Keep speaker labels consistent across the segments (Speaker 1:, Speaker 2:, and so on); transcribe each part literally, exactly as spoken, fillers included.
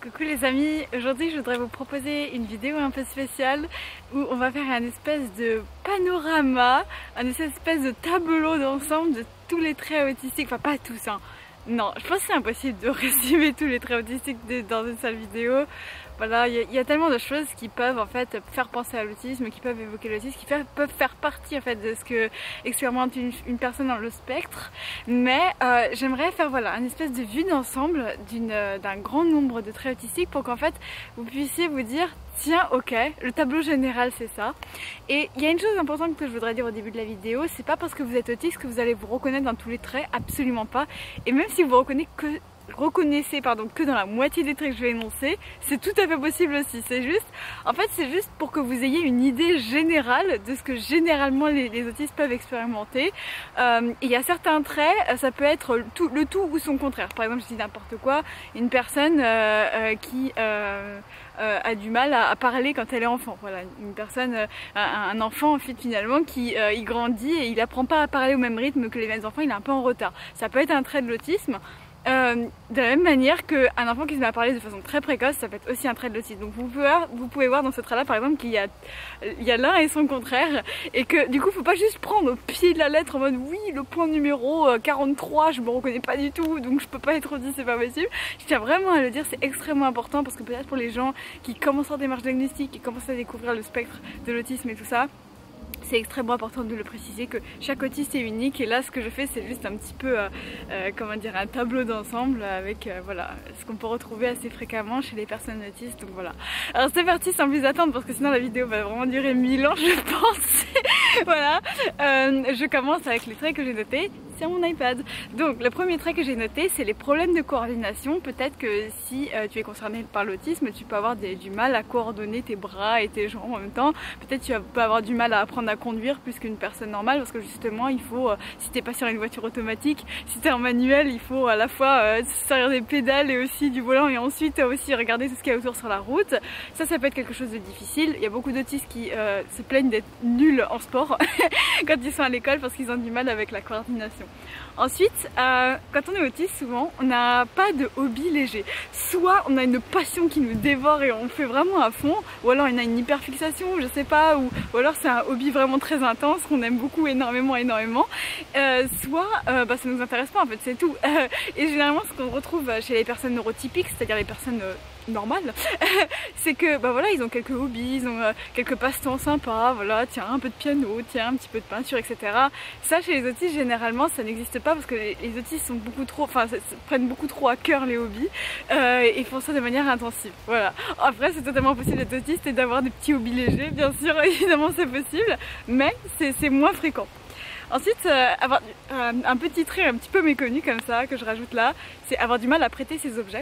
Speaker 1: Coucou les amis, aujourd'hui je voudrais vous proposer une vidéo un peu spéciale où on va faire un espèce de panorama, un espèce de tableau d'ensemble de tous les traits autistiques, enfin pas tous hein. Non, je pense que c'est impossible de résumer tous les traits autistiques dans une seule vidéo. Voilà, il y, y a tellement de choses qui peuvent en fait faire penser à l'autisme, qui peuvent évoquer l'autisme, qui fait, peuvent faire partie en fait de ce que expérimente une, une personne dans le spectre. Mais euh, j'aimerais faire voilà une espèce de vue d'ensemble d'un grand nombre de traits autistiques pour qu'en fait vous puissiez vous dire tiens ok, le tableau général c'est ça. Et il y a une chose importante que je voudrais dire au début de la vidéo, c'est pas parce que vous êtes autiste que vous allez vous reconnaître dans tous les traits, absolument pas. Et même si vous vous reconnaissez que reconnaissez pardon que dans la moitié des traits que je vais énoncer, c'est tout à fait possible aussi. C'est juste, en fait c'est juste pour que vous ayez une idée générale de ce que généralement les, les autistes peuvent expérimenter. Euh, il y a certains traits, ça peut être tout, le tout ou son contraire. Par exemple, je dis n'importe quoi, une personne euh, euh, qui euh, euh, a du mal à, à parler quand elle est enfant. Voilà, une personne, euh, un enfant en fait, finalement qui euh, il grandit et il apprend pas à parler au même rythme que les mêmes enfants, il est un peu en retard. Ça peut être un trait de l'autisme. Euh, de la même manière qu'un enfant qui se met à parler de façon très précoce, ça peut être aussi un trait de l'autisme. Donc vous pouvez, voir, vous pouvez voir dans ce trait là par exemple qu'il y a, il y a l'un et son contraire, et que du coup faut pas juste prendre au pied de la lettre en mode oui le point numéro quarante-trois je me reconnais pas du tout donc je peux pas être autiste, c'est pas possible. Je tiens vraiment à le dire, c'est extrêmement important parce que peut-être pour les gens qui commencent leur démarche diagnostique, qui commencent à découvrir le spectre de l'autisme et tout ça, c'est extrêmement important de le préciser que chaque autiste est unique, et là ce que je fais c'est juste un petit peu euh, euh, comment dire, un tableau d'ensemble avec euh, voilà ce qu'on peut retrouver assez fréquemment chez les personnes autistes. Donc voilà, alors c'est parti sans plus attendre parce que sinon la vidéo va vraiment durer mille ans je pense. Voilà, euh, je commence avec les traits que j'ai notés sur mon iPad. Donc le premier trait que j'ai noté c'est les problèmes de coordination. Peut-être que si euh, tu es concerné par l'autisme, tu peux avoir des, du mal à coordonner tes bras et tes jambes en même temps. Peut-être tu peux avoir du mal à apprendre à conduire plus qu'une personne normale parce que justement il faut, euh, si t'es pas sur une voiture automatique, si t'es en manuel, il faut à la fois euh, se servir des pédales et aussi du volant, et ensuite euh, aussi regarder tout ce qu'il y a autour sur la route. Ça, ça peut être quelque chose de difficile. Il y a beaucoup d'autistes qui euh, se plaignent d'être nuls en sport quand ils sont à l'école parce qu'ils ont du mal avec la coordination. Ensuite, euh, quand on est autiste, souvent on n'a pas de hobby léger. Soit on a une passion qui nous dévore et on fait vraiment à fond, ou alors on a une hyperfixation, je sais pas, ou, ou alors c'est un hobby vraiment très intense qu'on aime beaucoup, énormément, énormément. Euh, soit euh, bah, ça nous intéresse pas en fait, c'est tout. Euh, et généralement ce qu'on retrouve chez les personnes neurotypiques, c'est-à-dire les personnes euh, normales, c'est que bah voilà, ils ont quelques hobbies, ils ont euh, quelques passe-temps sympas, voilà, tiens un peu de piano, tiens un petit peu de peinture, et cetera. Ça chez les autistes généralement ça n'existe pas parce que les, les autistes sont beaucoup trop, enfin prennent beaucoup trop à cœur les hobbies euh, et font ça de manière intensive. Voilà. Après c'est totalement possible d'être autiste et d'avoir des petits hobbies légers, bien sûr évidemment c'est possible, mais c'est moins fréquent. Ensuite, euh, avoir euh, un petit trait un petit peu méconnu comme ça que je rajoute là, c'est avoir du mal à prêter ses objets.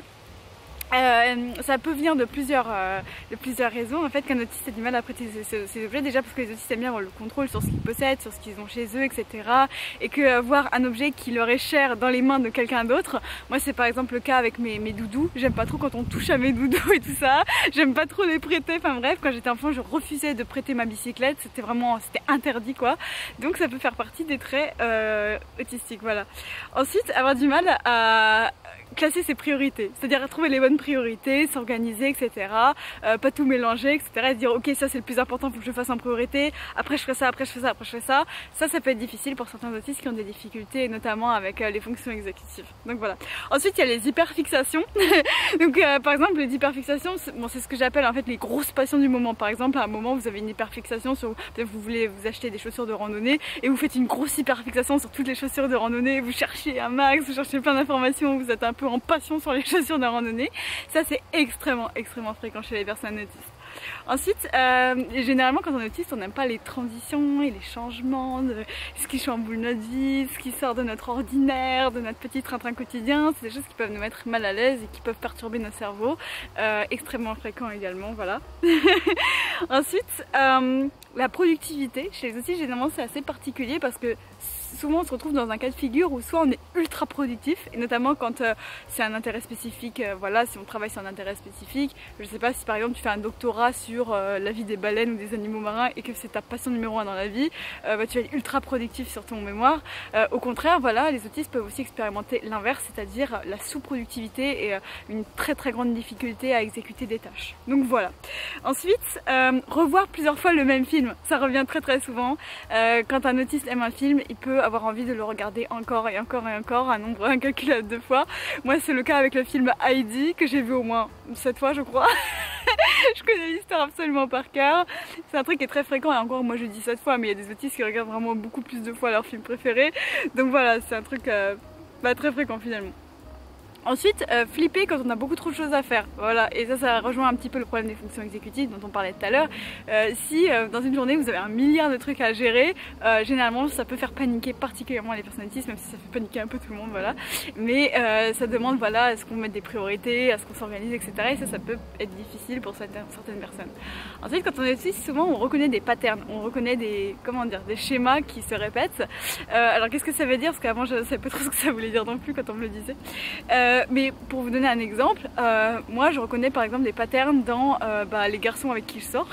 Speaker 1: Euh, ça peut venir de plusieurs, euh, de plusieurs raisons. En fait, qu'un autiste a du mal à prêter ses, ses objets, déjà parce que les autistes aiment bien avoir le contrôle sur ce qu'ils possèdent, sur ce qu'ils ont chez eux, et cetera. Et que euh, voir un objet qui leur est cher dans les mains de quelqu'un d'autre, moi c'est par exemple le cas avec mes, mes doudous. J'aime pas trop quand on touche à mes doudous et tout ça. J'aime pas trop les prêter. Enfin bref, quand j'étais enfant, je refusais de prêter ma bicyclette. C'était vraiment, c'était interdit quoi. Donc ça peut faire partie des traits euh, autistiques. Voilà. Ensuite, avoir du mal à classer ses priorités, c'est-à-dire à trouver les bonnes priorités, s'organiser, et cetera. Euh, pas tout mélanger, et cetera. Et se dire ok, ça c'est le plus important, faut que je le fasse en priorité. Après je ferai ça, après je fais ça, après je fais ça. Ça, ça peut être difficile pour certains autistes qui ont des difficultés, notamment avec euh, les fonctions exécutives. Donc voilà. Ensuite, il y a les hyperfixations. Donc euh, par exemple, les hyperfixations, bon, c'est ce que j'appelle en fait les grosses passions du moment. Par exemple, à un moment, vous avez une hyperfixation sur, peut-être vous voulez vous acheter des chaussures de randonnée et vous faites une grosse hyperfixation sur toutes les chaussures de randonnée. Vous cherchez un max, vous cherchez plein d'informations, vous êtes un peu en passion sur les chaussures de randonnée. Ça c'est extrêmement extrêmement fréquent chez les personnes autistes. Ensuite, euh, généralement quand on est autiste on n'aime pas les transitions et les changements, de ce qui chamboule notre vie, ce qui sort de notre ordinaire, de notre petit train-train quotidien. C'est des choses qui peuvent nous mettre mal à l'aise et qui peuvent perturber nos cerveaux, euh, extrêmement fréquent également, voilà. Ensuite, euh, la productivité chez les autistes généralement c'est assez particulier parce que souvent on se retrouve dans un cas de figure où soit on est ultra productif, et notamment quand euh, c'est un intérêt spécifique, euh, voilà, si on travaille sur un intérêt spécifique, je sais pas si par exemple tu fais un doctorat sur euh, la vie des baleines ou des animaux marins et que c'est ta passion numéro un dans la vie, euh, bah, tu vas être ultra productif sur ton mémoire. Euh, au contraire, voilà, les autistes peuvent aussi expérimenter l'inverse, c'est-à-dire la sous-productivité et euh, une très très grande difficulté à exécuter des tâches. Donc voilà. Ensuite, euh, revoir plusieurs fois le même film, ça revient très très souvent. Euh, quand un autiste aime un film, il peut avoir envie de le regarder encore et encore et encore, un nombre incalculable de fois. Moi c'est le cas avec le film Heidi que j'ai vu au moins sept fois je crois. Je connais l'histoire absolument par cœur. C'est un truc qui est très fréquent, et encore moi je dis sept fois, mais il y a des autistes qui regardent vraiment beaucoup plus de fois leur film préféré. Donc voilà, c'est un truc euh, bah, très fréquent finalement. Ensuite, euh, flipper quand on a beaucoup trop de choses à faire. Voilà, et ça, ça rejoint un petit peu le problème des fonctions exécutives dont on parlait tout à l'heure. Euh, si euh, dans une journée vous avez un milliard de trucs à gérer, euh, généralement ça peut faire paniquer particulièrement les personnes autistes, même si ça fait paniquer un peu tout le monde, voilà. Mais euh, ça demande, voilà, à ce qu'on mette des priorités, à ce qu'on s'organise, et cetera. Et ça, ça peut être difficile pour certaines, certaines personnes. Ensuite, quand on est autiste, souvent on reconnaît des patterns, on reconnaît des, comment dire, des schémas qui se répètent. Euh, alors qu'est-ce que ça veut dire? Parce qu'avant je ne savais pas trop ce que ça voulait dire non plus quand on me le disait. Euh, Mais pour vous donner un exemple, euh, moi je reconnais par exemple des patterns dans euh, bah, les garçons avec qui je sors.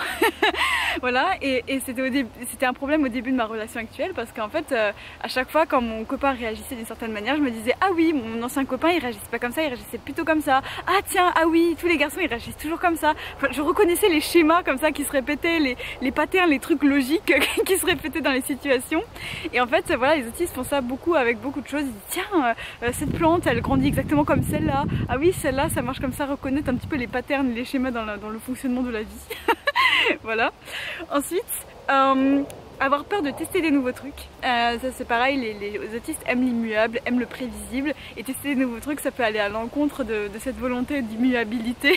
Speaker 1: Voilà, et, et c'était un problème au début de ma relation actuelle, parce qu'en fait euh, à chaque fois quand mon copain réagissait d'une certaine manière, je me disais ah oui, mon ancien copain il réagissait pas comme ça, il réagissait plutôt comme ça. Ah tiens, ah oui, tous les garçons ils réagissent toujours comme ça. Enfin, je reconnaissais les schémas comme ça qui se répétaient, les, les patterns, les trucs logiques qui se répétaient dans les situations. Et en fait voilà, les autistes font ça beaucoup avec beaucoup de choses. Ils disent tiens, euh, cette plante elle grandit exactement comme celle-là. Ah oui, celle-là ça marche comme ça, reconnaître un petit peu les patterns, les schémas dans, la, dans le fonctionnement de la vie. Voilà. Ensuite, euh, avoir peur de tester des nouveaux trucs. Euh, ça c'est pareil, les, les autistes aiment l'immuable, aiment le prévisible, et tester des nouveaux trucs ça peut aller à l'encontre de, de cette volonté d'immuabilité.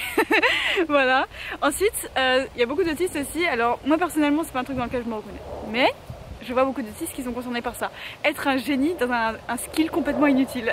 Speaker 1: Voilà. Ensuite, il euh, y a beaucoup d'autistes aussi, alors moi personnellement c'est pas un truc dans lequel je me reconnais, mais je vois beaucoup d'autistes qui sont concernés par ça. Être un génie dans un, un skill complètement inutile.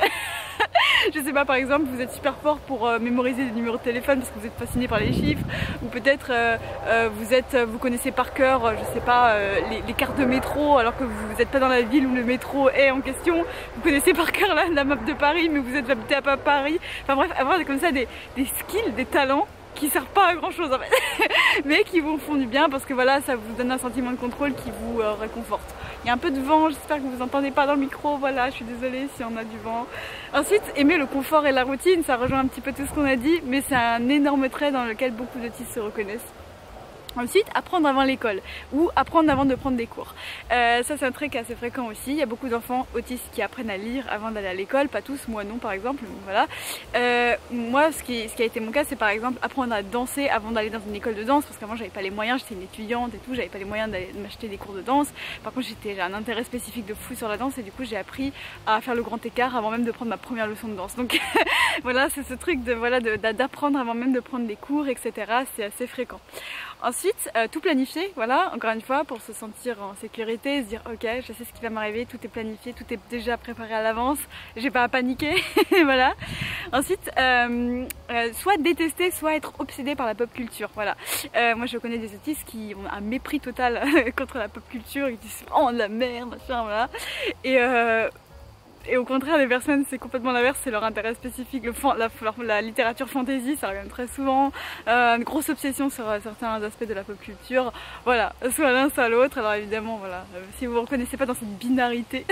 Speaker 1: Je sais pas, par exemple vous êtes super fort pour euh, mémoriser des numéros de téléphone parce que vous êtes fasciné par les chiffres, ou peut-être euh, euh, vous êtes, vous connaissez par cœur, euh, je sais pas, euh, les, les cartes de métro alors que vous n'êtes pas dans la ville où le métro est en question. Vous connaissez par cœur la, la map de Paris, mais vous êtes habité à Paris. Enfin bref, avoir comme ça des, des skills, des talents qui servent pas à grand chose en fait, mais qui vous font du bien parce que voilà, ça vous donne un sentiment de contrôle qui vous euh, réconforte. Il y a un peu de vent, j'espère que vous entendez pas dans le micro, voilà, je suis désolée si on a du vent. Ensuite, aimer le confort et la routine, ça rejoint un petit peu tout ce qu'on a dit, mais c'est un énorme trait dans lequel beaucoup d'autistes se reconnaissent. Ensuite, apprendre avant l'école ou apprendre avant de prendre des cours. Euh, ça c'est un trait qui est assez fréquent aussi. Il y a beaucoup d'enfants autistes qui apprennent à lire avant d'aller à l'école, pas tous, moi non par exemple, voilà. Euh, moi ce qui, ce qui a été mon cas, c'est par exemple apprendre à danser avant d'aller dans une école de danse, parce qu'avant j'avais pas les moyens, j'étais une étudiante et tout, j'avais pas les moyens d'aller m'acheter des cours de danse. Par contre j'ai un intérêt spécifique de fou sur la danse, et du coup j'ai appris à faire le grand écart avant même de prendre ma première leçon de danse. Donc voilà, c'est ce truc de voilà d'apprendre avant même de prendre des cours, et cetera. C'est assez fréquent. Ensuite, euh, tout planifier, voilà, encore une fois, pour se sentir en sécurité, se dire ok, je sais ce qui va m'arriver, tout est planifié, tout est déjà préparé à l'avance, j'ai pas à paniquer, voilà. Ensuite, euh, euh, soit détester, soit être obsédé par la pop culture, voilà. Euh, moi je connais des autistes qui ont un mépris total contre la pop culture, ils disent oh de la merde, machin, voilà. Et euh, Et au contraire, les personnes, c'est complètement l'inverse, c'est leur intérêt spécifique. Le fan, la, la, la littérature fantasy, ça revient très souvent. Euh, une grosse obsession sur euh, certains aspects de la pop culture. Voilà, soit l'un, soit l'autre. Alors évidemment, voilà, euh, si vous ne vous reconnaissez pas dans cette binarité,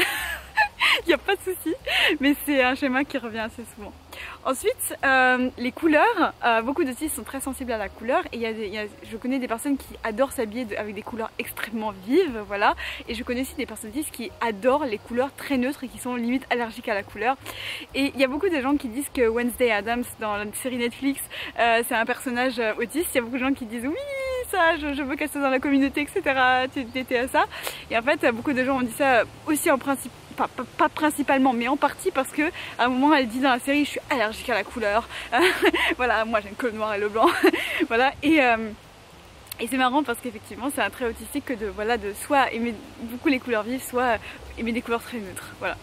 Speaker 1: il n'y a pas de souci. Mais c'est un schéma qui revient assez souvent. Ensuite, euh, les couleurs. Euh, beaucoup d'autistes sont très sensibles à la couleur. Et y a des, y a, je connais des personnes qui adorent s'habiller de, avec des couleurs extrêmement vives, voilà. Et je connais aussi des personnes autistes qui adorent les couleurs très neutres et qui sont limite allergiques à la couleur. Et il y a beaucoup de gens qui disent que Wednesday Addams dans la série Netflix, euh, c'est un personnage autiste. Il y a beaucoup de gens qui disent oui, ça, je, je veux qu'elle soit dans la communauté, et cetera. Tu étais à ça. Et en fait, beaucoup de gens ont dit ça aussi en principe. Pas, pas, pas principalement, mais en partie parce que à un moment elle dit dans la série je suis allergique à la couleur. Voilà, moi j'aime que le noir et le blanc. Voilà, et euh, Et c'est marrant parce qu'effectivement c'est un trait autistique que de, voilà, de soit aimer beaucoup les couleurs vives, soit aimer des couleurs très neutres, voilà.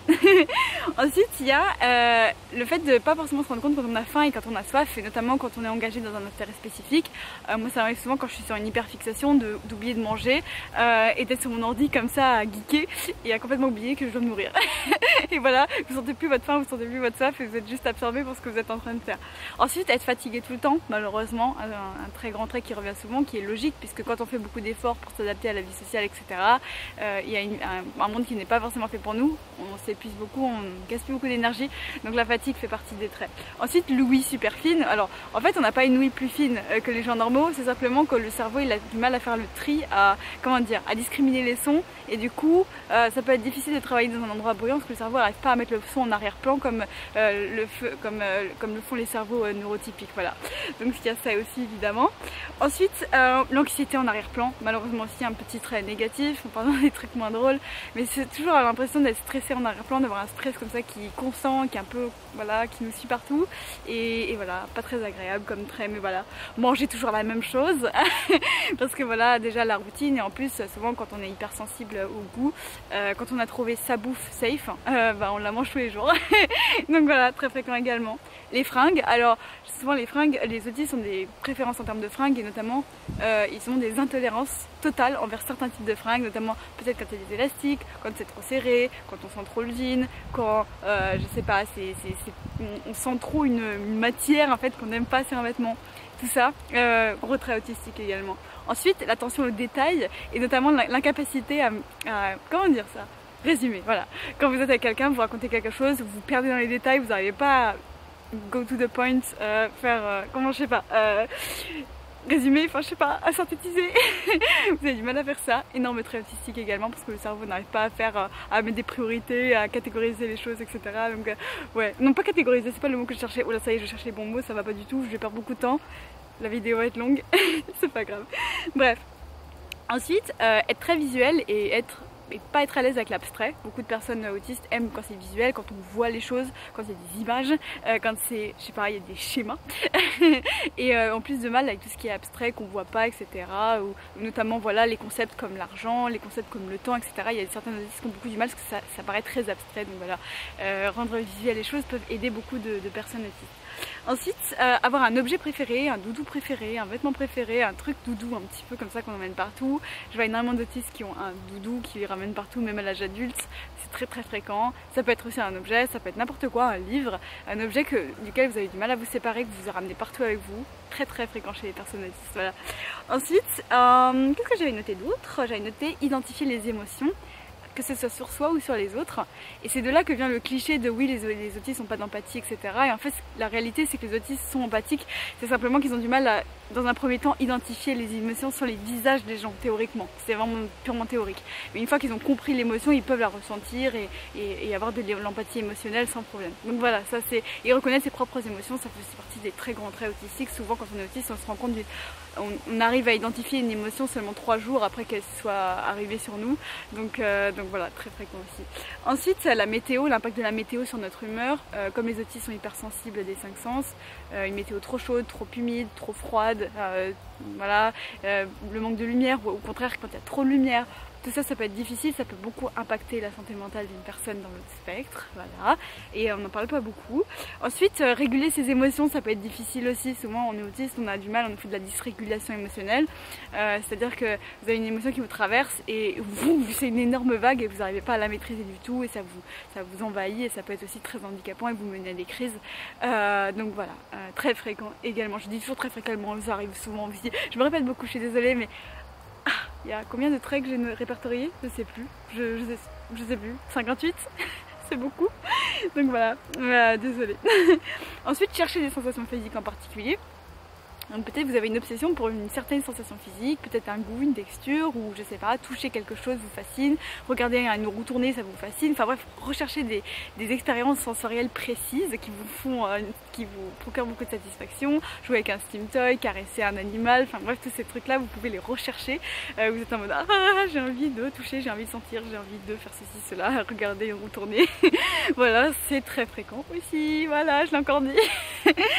Speaker 1: Ensuite il y a euh, le fait de pas forcément se rendre compte quand on a faim et quand on a soif, et notamment quand on est engagé dans un intérêt spécifique. Euh, moi ça m'arrive souvent quand je suis sur une hyperfixation d'oublier de, de manger euh, et d'être sur mon ordi comme ça à geeker et à complètement oublier que je dois me nourrir. Et voilà, vous sentez plus votre faim, vous sentez plus votre soif et vous êtes juste absorbé pour ce que vous êtes en train de faire. Ensuite, être fatigué tout le temps, malheureusement, un, un très grand trait qui revient souvent, qui est logique, puisque quand on fait beaucoup d'efforts pour s'adapter à la vie sociale, et cetera, euh, il y a une, un, un monde qui n'est pas forcément fait pour nous, on s'épuise beaucoup, on gaspille beaucoup d'énergie, donc la fatigue fait partie des traits. Ensuite, l'ouïe super fine. Alors, en fait, on n'a pas une ouïe plus fine euh, que les gens normaux, c'est simplement que le cerveau, il a du mal à faire le tri, à, comment dire, à discriminer les sons, et du coup, euh, ça peut être difficile de travailler dans un endroit bruyant, parce que le cerveau n'arrive pas à mettre le son en arrière-plan comme, euh, le feu, comme, euh, comme le font les cerveaux euh, neurotypiques, voilà. Donc il y a ça aussi évidemment. Ensuite, euh, l'anxiété en arrière-plan, malheureusement aussi un petit trait négatif, en parlant des trucs moins drôles, mais c'est toujours l'impression d'être stressé en arrière-plan, d'avoir un stress comme ça qui est constant, qui est un peu, voilà, qui nous suit partout, et, et voilà, pas très agréable comme trait, mais voilà, manger toujours la même chose, parce que voilà, déjà la routine, et en plus, souvent quand on est hypersensible au goût, euh, quand on a trouvé sa bouffe safe, euh, bah, on la mange tous les jours. Donc voilà, très fréquent également. Les fringues, alors souvent les fringues, les autistes ont des préférences en termes de fringues et notamment euh, ils ont des intolérances totales envers certains types de fringues, notamment peut-être quand il y a des élastiques, quand c'est trop serré, quand on sent trop le jean, quand euh, je sais pas, c'est, c'est, c'est, on, on sent trop une, une matière en fait qu'on n'aime pas sur un vêtement. Tout ça, euh, gros trait autistique également. Ensuite, l'attention aux détails et notamment l'incapacité à, à, comment dire ça, résumer, voilà. Quand vous êtes avec quelqu'un, vous racontez quelque chose, vous vous perdez dans les détails, vous n'arrivez pas à go to the point, euh, faire, euh, comment je sais pas, euh, résumer, enfin je sais pas, à synthétiser. Vous avez du mal à faire ça. Énorme trait autistique également parce que le cerveau n'arrive pas à faire, euh, à mettre des priorités, à catégoriser les choses, et cetera. Donc euh, ouais, non pas catégoriser, c'est pas le mot que je cherchais. Oh là ça y est, je cherche les bons mots, ça va pas du tout, je vais perdre beaucoup de temps. La vidéo va être longue, c'est pas grave. Bref. Ensuite, euh, être très visuel et être et pas être à l'aise avec l'abstrait. Beaucoup de personnes autistes aiment quand c'est visuel, quand on voit les choses, quand il y a des images, euh, quand c'est, je sais pas, il y a des schémas. Et euh, en plus de mal avec tout ce qui est abstrait, qu'on voit pas, et cetera. Ou notamment voilà les concepts comme l'argent, les concepts comme le temps, et cetera. Il y a certains autistes qui ont beaucoup du mal parce que ça, ça paraît très abstrait. Donc voilà, euh, rendre visuel les choses peuvent aider beaucoup de, de personnes autistes. Ensuite, euh, avoir un objet préféré, un doudou préféré, un vêtement préféré, un truc doudou un petit peu comme ça qu'on emmène partout. Je vois énormément d'autistes qui ont un doudou qui les ramènent partout, même à l'âge adulte. C'est très très fréquent. Ça peut être aussi un objet, ça peut être n'importe quoi, un livre, un objet que, duquel vous avez du mal à vous séparer, que vous ramenez partout avec vous. Très très fréquent chez les personnes autistes. Voilà. Ensuite, euh, qu'est-ce que j'avais noté d'autre? J'avais noté identifier les émotions, que ce soit sur soi ou sur les autres. Et c'est de là que vient le cliché de oui, les, les autistes n'ont pas d'empathie, et cetera. Et en fait, la réalité, c'est que les autistes sont empathiques. C'est simplement qu'ils ont du mal à, dans un premier temps, identifier les émotions sur les visages des gens, théoriquement. C'est vraiment purement théorique. Mais une fois qu'ils ont compris l'émotion, ils peuvent la ressentir et, et, et avoir de l'empathie émotionnelle sans problème. Donc voilà, ça c'est. Et reconnaître ses propres émotions, ça fait partie des très grands traits autistiques. Souvent, quand on est autiste, on se rend compte du. On, on arrive à identifier une émotion seulement trois jours après qu'elle soit arrivée sur nous. Donc, euh, donc voilà, très fréquent aussi. Ensuite, la météo, l'impact de la météo sur notre humeur. Euh, comme les autistes sont hypersensibles des cinq sens, euh, une météo trop chaude, trop humide, trop froide, euh, voilà, euh, le manque de lumière, ou au contraire quand il y a trop de lumière. Tout ça, ça peut être difficile, ça peut beaucoup impacter la santé mentale d'une personne dans le spectre, voilà, et on n'en parle pas beaucoup. Ensuite, euh, réguler ses émotions, ça peut être difficile aussi. Souvent, on est autiste, on a du mal, on fait de la dysrégulation émotionnelle, euh, c'est-à-dire que vous avez une émotion qui vous traverse et vous, c'est une énorme vague et vous n'arrivez pas à la maîtriser du tout et ça vous, ça vous envahit et ça peut être aussi très handicapant et vous menez à des crises. Euh, donc voilà, euh, très fréquent également. Je dis toujours très fréquemment, ça arrive souvent aussi. Je me répète beaucoup, je suis désolée, mais il y a combien de traits que j'ai répertoriés? Je sais plus, je, je, sais, je sais plus, cinquante-huit. C'est beaucoup, donc voilà, euh, désolée. Ensuite, chercher des sensations physiques en particulier. Donc peut-être vous avez une obsession pour une certaine sensation physique, peut-être un goût, une texture, ou je sais pas, toucher quelque chose vous fascine, regarder une roue tournée ça vous fascine, enfin bref, rechercher des, des expériences sensorielles précises qui vous font, euh, qui vous procurent beaucoup de satisfaction, jouer avec un steam toy, caresser un animal, enfin bref, tous ces trucs là vous pouvez les rechercher, euh, vous êtes en mode ah j'ai envie de toucher, j'ai envie de sentir, j'ai envie de faire ceci, cela, regarder une roue tournée, voilà, c'est très fréquent aussi, voilà, je l'ai encore dit.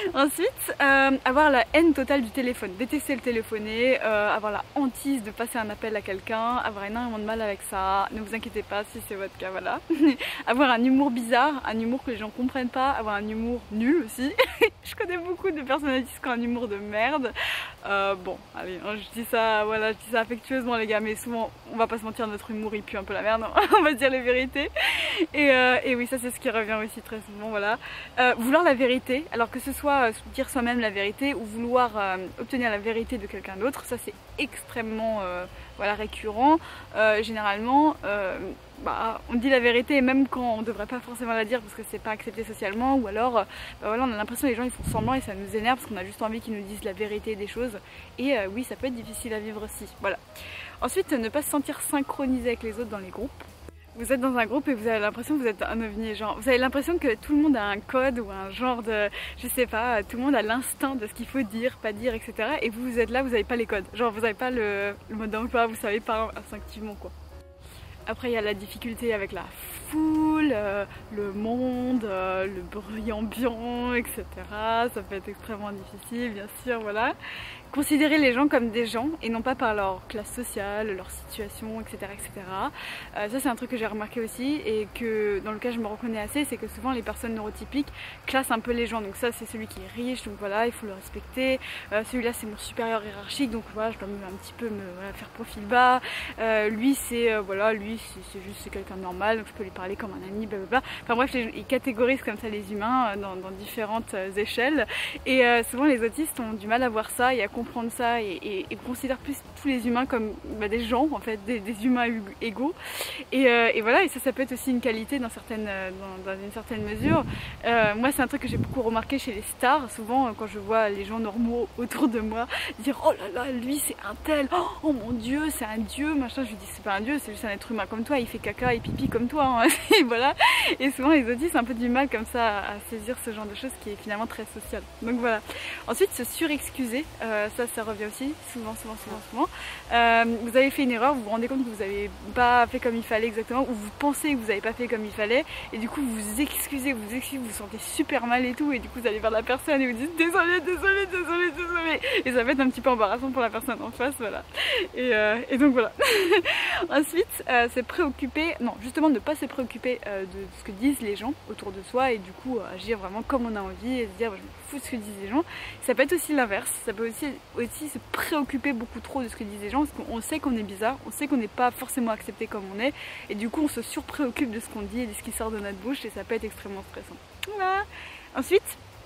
Speaker 1: Ensuite, euh, avoir la haine totale du téléphone, détester le téléphoner, euh, avoir la hantise de passer un appel à quelqu'un, avoir énormément de mal avec ça, ne vous inquiétez pas si c'est votre cas, voilà. Avoir un humour bizarre, un humour que les gens comprennent pas, avoir un humour nul aussi. Je connais beaucoup de personnalités qui ont un humour de merde. Euh, bon, allez, hein, je dis ça, voilà, je dis ça affectueusement les gars, mais souvent, on va pas se mentir, notre humour il pue un peu la merde, on va se dire les vérités. Et, euh, et oui, ça c'est ce qui revient aussi très souvent, voilà. Euh, vouloir la vérité, alors que ce soit euh, dire soi-même la vérité ou vouloir euh, obtenir la vérité de quelqu'un d'autre, ça c'est extrêmement euh, voilà, récurrent. Euh, généralement, euh, bah, on dit la vérité même quand on devrait pas forcément la dire parce que c'est pas accepté socialement, ou alors bah, voilà, on a l'impression que les gens ils font semblant et ça nous énerve parce qu'on a juste envie qu'ils nous disent la vérité des choses. Et euh, oui, ça peut être difficile à vivre aussi, voilà. Ensuite, ne pas se sentir synchronisé avec les autres dans les groupes. Vous êtes dans un groupe et vous avez l'impression que vous êtes un ovni, genre vous avez l'impression que tout le monde a un code ou un genre de, je sais pas, tout le monde a l'instinct de ce qu'il faut dire, pas dire, et cetera. Et vous, vous êtes là, vous n'avez pas les codes, genre vous n'avez pas le, le mode d'emploi, vous savez pas instinctivement quoi. Après il y a la difficulté avec la foule, euh, le monde, euh, le bruit ambiant, et cetera. Ça peut être extrêmement difficile, bien sûr, voilà. Considérer les gens comme des gens et non pas par leur classe sociale, leur situation, et cetera et cetera. Euh, ça c'est un truc que j'ai remarqué aussi et que dans lequel je me reconnais assez, c'est que souvent les personnes neurotypiques classent un peu les gens. Donc ça c'est celui qui est riche, donc voilà, il faut le respecter. Euh, Celui-là c'est mon supérieur hiérarchique, donc voilà, je dois me, un petit peu me voilà, faire profil bas. Euh, lui c'est euh, voilà, lui c'est juste c'est quelqu'un de normal, donc je peux lui parler comme un ami, blablabla. Enfin bref, les, ils catégorisent comme ça les humains euh, dans, dans différentes euh, échelles. Et euh, souvent les autistes ont du mal à voir ça et à comprendre ça et, et, et considèrent plus tous les humains comme bah, des gens en fait, des, des humains égaux. Et, euh, et voilà, et ça, ça peut être aussi une qualité dans, certaines, dans, dans une certaine mesure. Euh, moi, c'est un truc que j'ai beaucoup remarqué chez les stars. Souvent, quand je vois les gens normaux autour de moi dire oh là là, lui c'est un tel, oh mon dieu, c'est un dieu, machin. Je lui dis c'est pas un dieu, c'est juste un être humain comme toi, il fait caca et pipi comme toi. Hein. Et voilà. Et souvent, les autistes ont un peu du mal comme ça à saisir ce genre de choses qui est finalement très social. Donc voilà. Ensuite, se surexcuser, euh, ça, ça revient aussi souvent, souvent, souvent, souvent. Euh, vous avez fait une erreur, vous vous rendez compte que vous n'avez pas fait comme il fallait exactement, ou vous pensez que vous n'avez pas fait comme il fallait, et du coup vous vous excusez, vous vous excusez, vous vous sentez super mal et tout, et du coup vous allez vers la personne et vous dites désolé, désolé, désolé, désolé, et ça va être un petit peu embarrassant pour la personne en face, voilà. Et, euh, et donc voilà. Ensuite, euh, se préoccuper, non, justement ne pas se préoccuper euh, de ce que disent les gens autour de soi, et du coup euh, agir vraiment comme on a envie, et se dire bah, je me fous de ce que disent les gens. Ça peut être aussi l'inverse, ça peut aussi, aussi se préoccuper beaucoup trop de ce que disent les gens, parce qu'on sait qu'on est bizarre, on sait qu'on n'est pas forcément accepté comme on est, et du coup on se surpréoccupe de ce qu'on dit et de ce qui sort de notre bouche, et ça peut être extrêmement stressant. Voilà. Ensuite,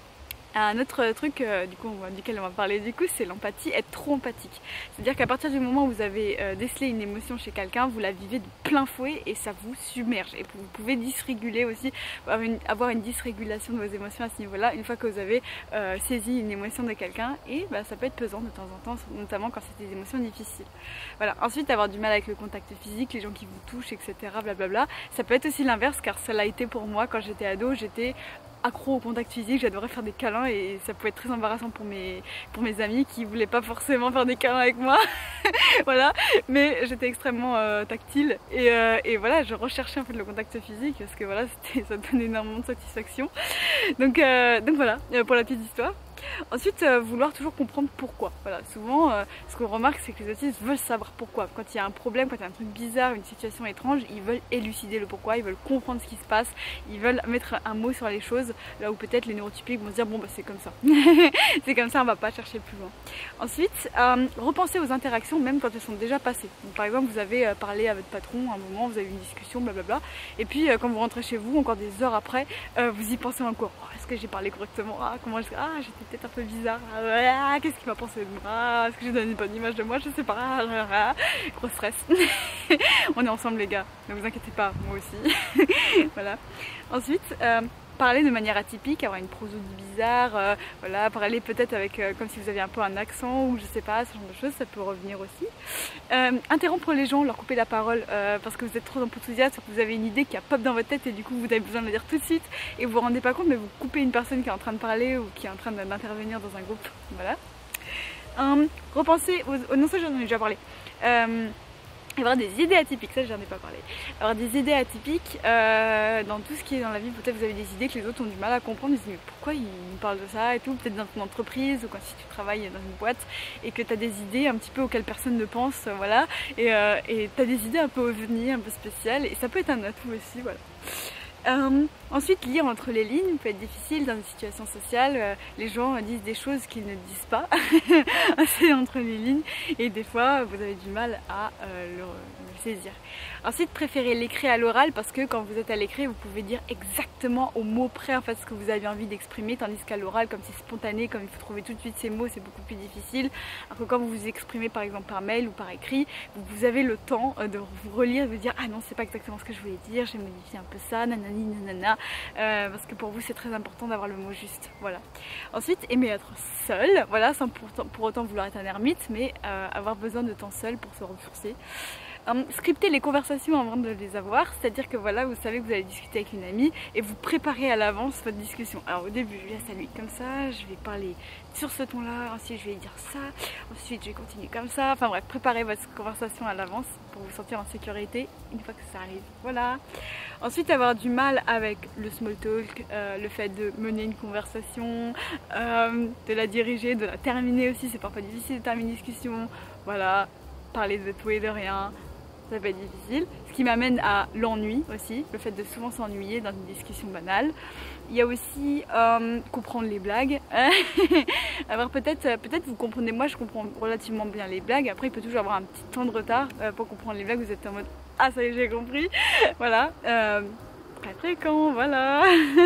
Speaker 1: un autre truc euh, du coup, duquel on va parler du coup, c'est l'empathie, être trop empathique. C'est-à-dire qu'à partir du moment où vous avez euh, décelé une émotion chez quelqu'un, vous la vivez de plein fouet et ça vous submerge. Et vous pouvez dysréguler aussi, avoir une, avoir une dysrégulation de vos émotions à ce niveau-là, une fois que vous avez euh, saisi une émotion de quelqu'un, et bah, ça peut être pesant de temps en temps, notamment quand c'est des émotions difficiles. Voilà. Ensuite, avoir du mal avec le contact physique, les gens qui vous touchent, et cetera. Blablabla. Ça peut être aussi l'inverse, car ça l'a été pour moi quand j'étais ado, j'étais accro au contact physique, j'adorais faire des câlins et ça pouvait être très embarrassant pour mes, pour mes amis qui voulaient pas forcément faire des câlins avec moi. Voilà, mais j'étais extrêmement euh, tactile et, euh, et voilà, je recherchais en fait le contact physique parce que voilà, ça donnait énormément de satisfaction. Donc, euh, donc voilà, pour la petite histoire. Ensuite, euh, vouloir toujours comprendre pourquoi. Voilà, souvent, euh, ce qu'on remarque, c'est que les autistes veulent savoir pourquoi. Quand il y a un problème, quand il y a un truc bizarre, une situation étrange, ils veulent élucider le pourquoi, ils veulent comprendre ce qui se passe, ils veulent mettre un mot sur les choses, là où peut-être les neurotypiques vont se dire bon bah c'est comme ça. C'est comme ça, on va pas chercher plus loin. Ensuite, euh, repenser aux interactions même quand elles sont déjà passées. Donc, par exemple, vous avez euh, parlé à votre patron un moment, vous avez eu une discussion, blablabla, et puis euh, quand vous rentrez chez vous, encore des heures après, euh, vous y pensez encore. Oh, est-ce que j'ai parlé correctement? Ah, comment je... ah, j'étais peut-être un peu bizarre, ah, qu'est-ce qu'il m'a pensé de moi, est-ce que j'ai donné une bonne image de moi, je sais pas, ah, gros stress. On est ensemble les gars, ne vous inquiétez pas, moi aussi. Voilà. Ensuite, euh, parler de manière atypique, avoir une prosodie bizarre, euh, voilà, parler peut-être avec euh, comme si vous aviez un peu un accent ou je sais pas, ce genre de choses, ça peut revenir aussi. Euh, interrompre les gens, leur couper la parole euh, parce que vous êtes trop enthousiaste, que vous avez une idée qui a pop dans votre tête et du coup vous avez besoin de la dire tout de suite et vous vous rendez pas compte, mais vous coupez une personne qui est en train de parler ou qui est en train d'intervenir dans un groupe. Voilà. Euh, repenser aux... Oh, non, ça j'en ai déjà parlé. Euh, avoir des idées atypiques, ça j'en ai pas parlé, avoir des idées atypiques euh, dans tout ce qui est dans la vie. Peut-être vous avez des idées que les autres ont du mal à comprendre, ils se disent mais pourquoi ils me parlent de ça et tout, peut-être dans ton entreprise ou quand si tu travailles dans une boîte et que tu as des idées un petit peu auxquelles personne ne pense, voilà, et euh, tu as des idées un peu ovni, un peu spéciales, et ça peut être un atout aussi, voilà. Euh, ensuite, lire entre les lignes peut être difficile dans une situation sociale. Euh, les gens euh, disent des choses qu'ils ne disent pas, c'est entre les lignes, et des fois vous avez du mal à euh, le, le saisir. Ensuite, préférez l'écrit à l'oral parce que quand vous êtes à l'écrit, vous pouvez dire exactement au mot près en fait ce que vous avez envie d'exprimer, tandis qu'à l'oral, comme c'est spontané, comme il faut trouver tout de suite ces mots, c'est beaucoup plus difficile. Alors que quand vous vous exprimez par exemple par mail ou par écrit, vous, vous avez le temps de vous relire et de vous dire ah non, c'est pas exactement ce que je voulais dire, j'ai modifié un peu ça, nanani nanana, euh, parce que pour vous c'est très important d'avoir le mot juste, voilà. Ensuite, aimer être seul, voilà, sans pour, pour autant vouloir être un ermite, mais euh, avoir besoin de temps seul pour se ressourcer. Um, scripter les conversations avant de les avoir, c'est-à-dire que voilà, vous savez que vous allez discuter avec une amie et vous préparez à l'avance votre discussion. Alors au début, je vais la saluer comme ça, je vais parler sur ce ton-là, ensuite je vais dire ça, ensuite je vais continuer comme ça. Enfin bref, préparez votre conversation à l'avance pour vous sentir en sécurité une fois que ça arrive. Voilà. Ensuite, avoir du mal avec le small talk, euh, le fait de mener une conversation, euh, de la diriger, de la terminer aussi. C'est parfois difficile de terminer une discussion. Voilà, parler de tout et de rien. Ça peut être difficile, ce qui m'amène à l'ennui aussi, le fait de souvent s'ennuyer dans une discussion banale. Il y a aussi euh, comprendre les blagues. Alors peut-être peut-être vous comprenez, moi je comprends relativement bien les blagues, après il peut toujours avoir un petit temps de retard euh, pour comprendre les blagues, vous êtes en mode ah ça y est j'ai compris, voilà. Euh, très fréquent, voilà.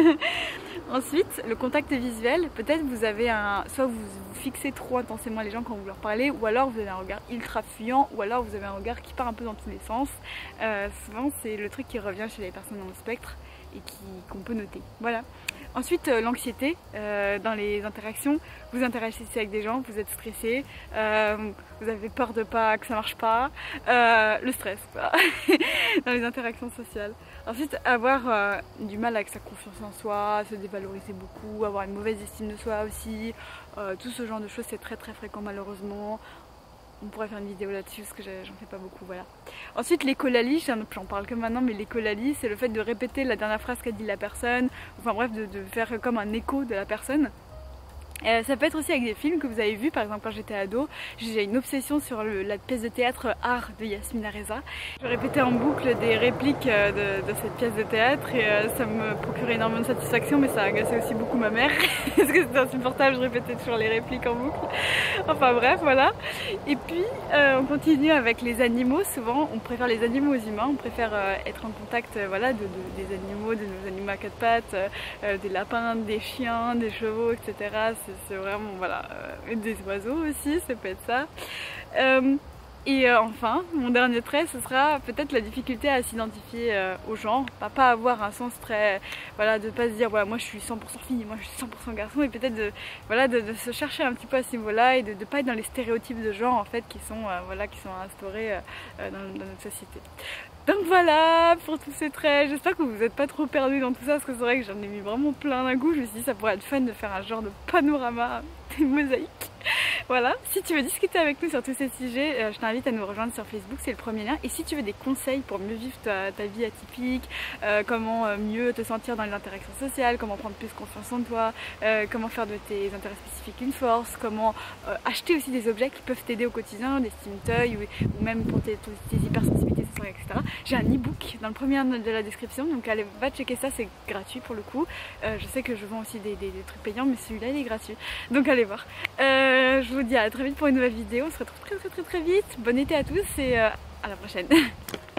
Speaker 1: Ensuite, le contact visuel, peut-être vous avez un, soit vous, vous fixez trop intensément les gens quand vous leur parlez, ou alors vous avez un regard ultra fuyant, ou alors vous avez un regard qui part un peu dans tous les sens. Euh, souvent c'est le truc qui revient chez les personnes dans le spectre et qu'on peut noter, voilà. Ensuite, euh, l'anxiété euh, dans les interactions, vous interagissez avec des gens, vous êtes stressé, euh, vous avez peur de pas que ça marche pas, euh, le stress quoi, dans les interactions sociales. Ensuite, avoir euh, du mal avec sa confiance en soi, se dévaloriser beaucoup, avoir une mauvaise estime de soi aussi, euh, tout ce genre de choses c'est très très fréquent malheureusement. On pourrait faire une vidéo là-dessus parce que j'en fais pas beaucoup, voilà. Ensuite, l'écolalie, j'en parle que maintenant, mais l'écolalie, c'est le fait de répéter la dernière phrase qu'a dit la personne, enfin bref, de, de faire comme un écho de la personne. Euh, ça peut être aussi avec des films que vous avez vus, par exemple quand j'étais ado, j'ai une obsession sur le, la pièce de théâtre Art de Yasmina Reza. Je répétais en boucle des répliques euh, de, de cette pièce de théâtre et euh, ça me procurait énormément de satisfaction, mais ça agaçait aussi beaucoup ma mère parce que c'était insupportable, je répétais toujours les répliques en boucle. Enfin bref, voilà. Et puis euh, on continue avec les animaux. Souvent on préfère les animaux aux humains, on préfère euh, être en contact euh, voilà, de, de, des animaux, de nos animaux à quatre pattes, euh, des lapins, des chiens, des chevaux, et cetera. C'est vraiment, voilà, euh, des oiseaux aussi, ça peut être ça. Euh, et euh, enfin, mon dernier trait, ce sera peut-être la difficulté à s'identifier euh, au genre, pas, pas avoir un sens très, voilà, de pas se dire, voilà, moi je suis cent pour cent fille, moi je suis cent pour cent garçon, et peut-être de, voilà, de, de se chercher un petit peu à ce niveau-là et de ne pas être dans les stéréotypes de genre en fait qui sont, euh, voilà, qui sont instaurés euh, dans, dans notre société. Donc voilà pour tous ces traits, j'espère que vous n'êtes pas trop perdus dans tout ça parce que c'est vrai que j'en ai mis vraiment plein d'un coup, je me suis dit ça pourrait être fun de faire un genre de panorama des mosaïques. Voilà, si tu veux discuter avec nous sur tous ces sujets, euh, je t'invite à nous rejoindre sur Facebook, c'est le premier lien. Et si tu veux des conseils pour mieux vivre ta, ta vie atypique, euh, comment euh, mieux te sentir dans les interactions sociales, comment prendre plus confiance en toi, euh, comment faire de tes intérêts spécifiques une force, comment euh, acheter aussi des objets qui peuvent t'aider au quotidien, des stimtoys ou, ou même pour tes, tes hypersensibilités, et cetera. J'ai un e-book dans le premier lien de la description, donc allez, va checker ça, c'est gratuit pour le coup. Euh, je sais que je vends aussi des, des, des trucs payants, mais celui-là il est gratuit, donc allez voir. Euh, je vous dis à très vite pour une nouvelle vidéo, on se retrouve très très très très vite. Bon été à tous et euh, à la prochaine.